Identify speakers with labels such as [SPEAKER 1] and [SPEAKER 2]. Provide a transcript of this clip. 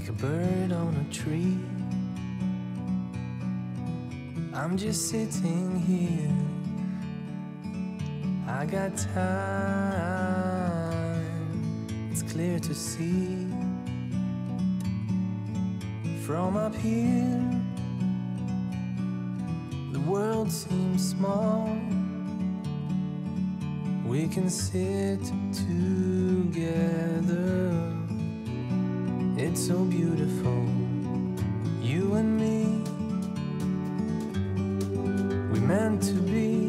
[SPEAKER 1] like a bird on a tree. I'm just sitting here, I got time, it's clear to see. From up here, the world seems small. We can sit together, it's so beautiful, you and me. We meant to be